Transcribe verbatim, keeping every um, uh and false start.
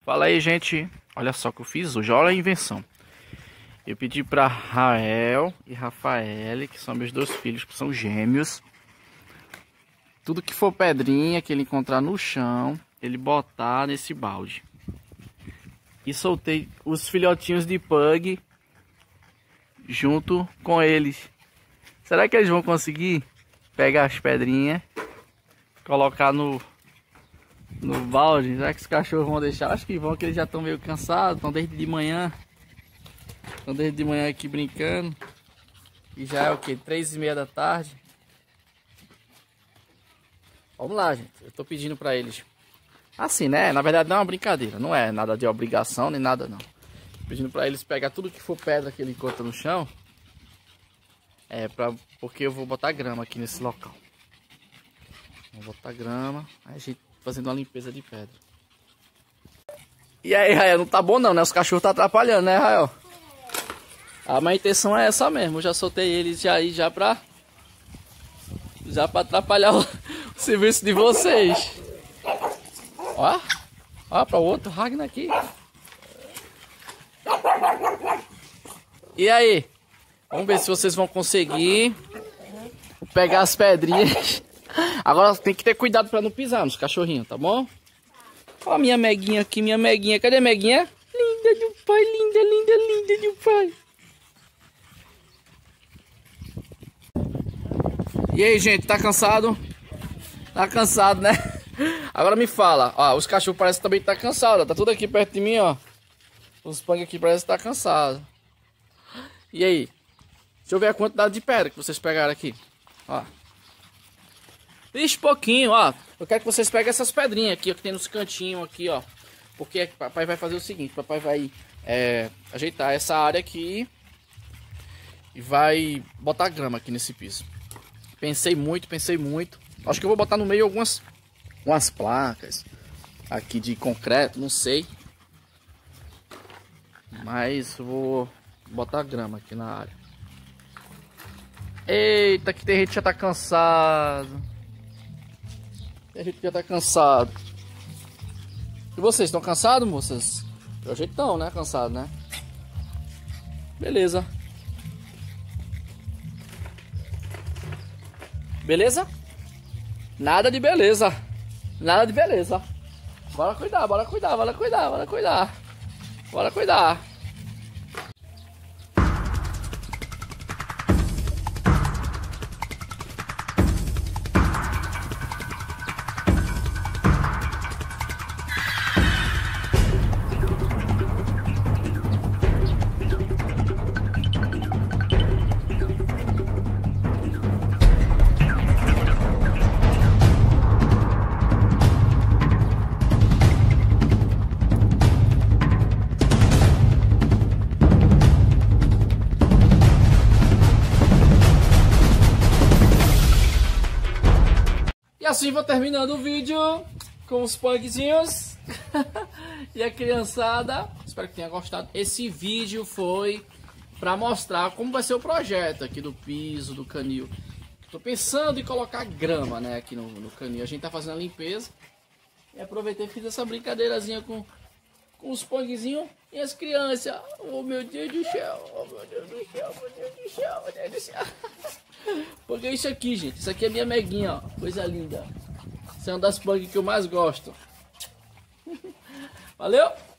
Fala aí, gente. Olha só o que eu fiz hoje. Olha a invenção. Eu pedi para Rael e Rafael, que são meus dois filhos, que são gêmeos. Tudo que for pedrinha que ele encontrar no chão, ele botar nesse balde. E soltei os filhotinhos de pug junto com eles. Será que eles vão conseguir pegar as pedrinhas, colocar no no balde? Será que os cachorros vão deixar? Acho que vão, que eles já estão meio cansados, estão desde de manhã. Estão desde de manhã aqui brincando. E já é o que? Três e meia da tarde. Vamos lá, gente. Eu tô pedindo pra eles. Assim, né? Na verdade não é uma brincadeira. Não é nada de obrigação, nem nada não. Tô pedindo pra eles pegar tudo que for pedra que ele encontra no chão. É, pra, porque eu vou botar grama aqui nesse local. Vou botar grama. Aí a gente fazendo uma limpeza de pedra. E aí, Rael, não tá bom não, né? Os cachorros tá atrapalhando, né, Rael? A minha intenção é essa mesmo. Eu já soltei eles já aí já pra... Já pra atrapalhar o, o serviço de vocês. Ó. Ó pra o outro Ragnar aqui. E aí? Vamos ver se vocês vão conseguir pegar as pedrinhas. Agora tem que ter cuidado pra não pisar nos cachorrinhos, tá bom? Ó a minha meguinha aqui, minha meguinha. Cadê a meguinha? Linda de um pai, linda, linda, linda de um pai. E aí, gente, tá cansado? Tá cansado, né? Agora me fala, ó, os cachorros parecem também que tá cansado, ó. Tá tudo aqui perto de mim, ó. Os punk aqui parecem que tá cansado. E aí? Deixa eu ver a quantidade de pedra que vocês pegaram aqui. Ó. Vixe, pouquinho, ó. Eu quero que vocês peguem essas pedrinhas aqui, ó, que tem nos cantinhos aqui, ó. Porque papai vai fazer o seguinte, papai vai é, ajeitar essa área aqui e vai botar grama aqui nesse piso. Pensei muito, pensei muito. Acho que eu vou botar no meio algumas umas placas aqui de concreto, não sei. Mas vou botar grama aqui na área. Eita, que tem gente que já tá cansado. Tem gente que já tá cansado. E vocês estão cansados, moças? Pelo jeito estão, né? Cansado, né? Beleza. Beleza? Nada de beleza. Nada de beleza. Bora cuidar, bora cuidar, bora cuidar, bora cuidar. Bora cuidar. E assim vou terminando o vídeo com os punkzinhos e a criançada. Espero que tenha gostado. Esse vídeo foi para mostrar como vai ser o projeto aqui do piso, do canil. Tô pensando em colocar grama, né, aqui no, no canil. A gente tá fazendo a limpeza. E aproveitei e fiz essa brincadeirazinha com, com os punkzinhos e as crianças. Oh, meu Deus do céu. Oh, meu Deus do céu, meu Deus do céu, meu Deus do céu. Porque é isso aqui, gente. Isso aqui é minha meguinha, ó. Coisa linda. Essa é uma das punk que eu mais gosto. Valeu!